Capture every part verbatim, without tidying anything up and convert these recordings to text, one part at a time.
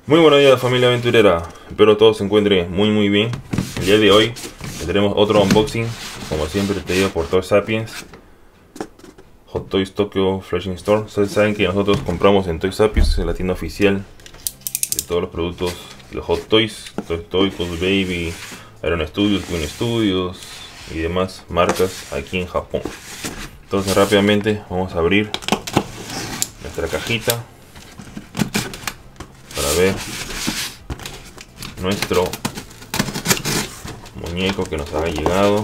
Muy buenos días, familia aventurera, espero todos se encuentren muy muy bien. El día de hoy tendremos otro unboxing, como siempre pedido por Toy Sapiens, Hot Toys Tokyo Flashing Store. Ustedes saben que nosotros compramos en Toy Sapiens, la tienda oficial de todos los productos de Hot Toys, Toy Story, Cos Baby, Iron Studios, Queen Studios y demás marcas aquí en Japón. Entonces rápidamente vamos a abrir nuestra cajita para ver nuestro muñeco que nos ha llegado.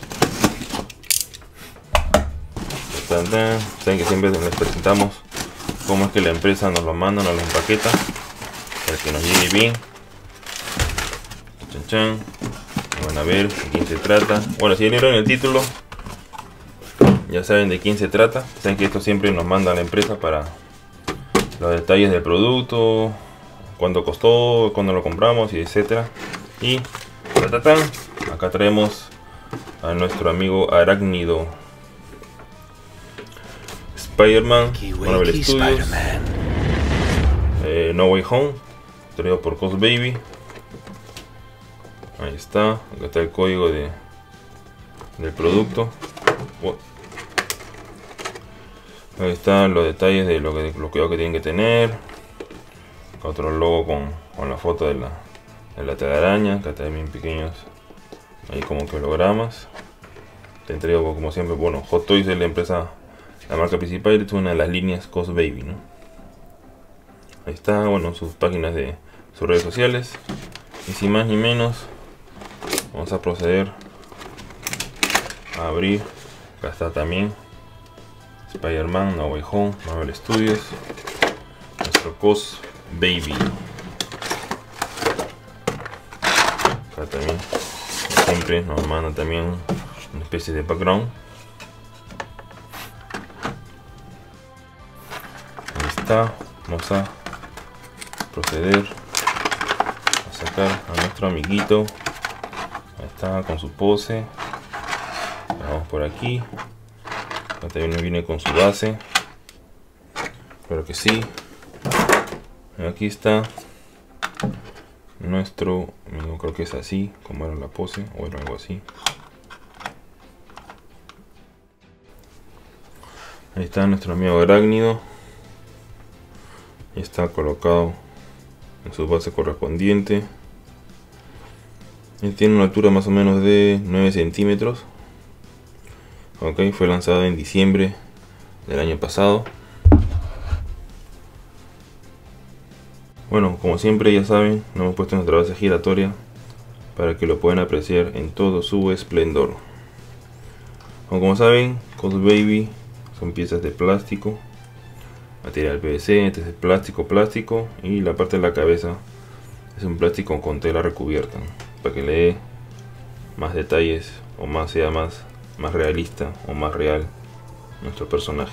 Saben que siempre les presentamos cómo es que la empresa nos lo manda, nos lo empaqueta para que nos llegue bien. Chan, chan. Van a ver de quién se trata. Bueno, si vieron el título ya saben de quién se trata. Saben que esto siempre nos manda la empresa para los detalles del producto, cuánto costó, cuándo lo compramos y etcétera. Y tatatán, acá traemos a nuestro amigo Arácnido, Spider-Man, Marvel Studios, eh, No Way Home, traído por Cos Baby. Ahí está, acá está el código de, del producto. Oh. Ahí están los detalles de lo que, los cuidados que tienen que tener. Otro logo con, con la foto de la, de la telaraña. Acá también pequeños, ahí como que hologramas. Te entrego como siempre, bueno, Hot Toys es la empresa, la marca principal, y es una de las líneas Cos Baby, ¿no? Ahí está, bueno, sus páginas de sus redes sociales. Y sin más ni menos, vamos a proceder a abrir. Acá está también Spider-Man, No Way Home, Marvel Studios, nuestro Cos Baby. Acá también siempre nos manda también una especie de background. Ahí está. Vamos a proceder a sacar a nuestro amiguito. Ahí está con su pose. Vamos por aquí. Acá también viene con su base. Espero que sí. Aquí está nuestro amigo, creo que es así como era la pose, o era algo así. Ahí está nuestro amigo Arácnido. Y está colocado en su base correspondiente. Él tiene una altura más o menos de nueve centímetros. Ok, fue lanzado en diciembre del año pasado. Bueno, como siempre ya saben, nos hemos puesto nuestra base giratoria para que lo puedan apreciar en todo su esplendor. Como saben, Cos Baby son piezas de plástico, material P V C, este es plástico, plástico, y la parte de la cabeza es un plástico con tela recubierta, para que le dé más detalles o más sea más, más realista o más real nuestro personaje.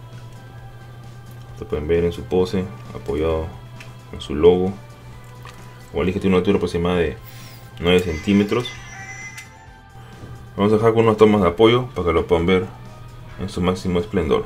Lo pueden ver en su pose, apoyado en su logo. Como dije, tiene una altura aproximada de nueve centímetros. Vamos a dejar con unas tomas de apoyo para que lo puedan ver en su máximo esplendor.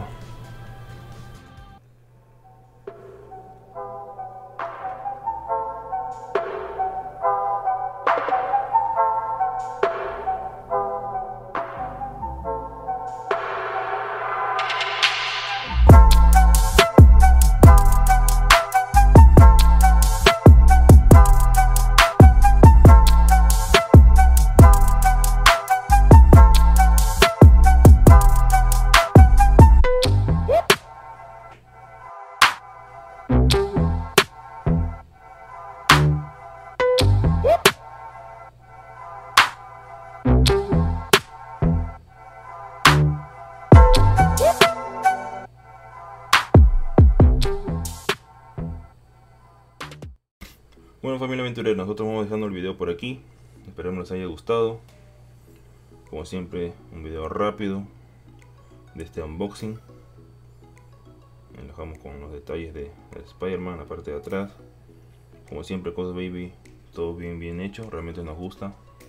Bueno, familia aventurera, nosotros vamos dejando el video por aquí. Esperemos les haya gustado. Como siempre, un video rápido de este unboxing. Lo dejamos con los detalles de, de Spider-Man, la parte de atrás. Como siempre, Cos Baby, todo bien bien hecho, realmente nos gusta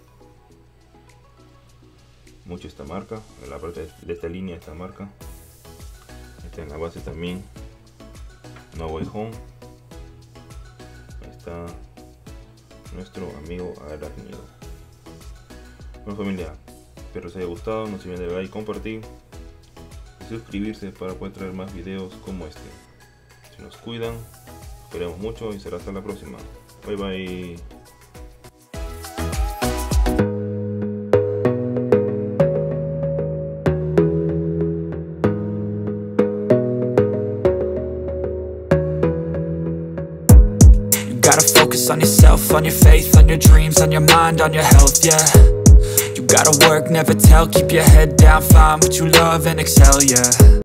mucho esta marca, en la parte de esta línea de esta marca. Esta en la base también, No Way Home. Ahí está nuestro amigo arácnido. Bueno familia, espero os haya gustado, no se olviden de like, compartir y suscribirse para poder traer más videos como este. Se nos cuidan, esperemos mucho y será hasta la próxima. Bye bye. Gotta focus on yourself, on your faith, on your dreams, on your mind, on your health, yeah. You gotta work, never tell, keep your head down, find what you love and excel, yeah.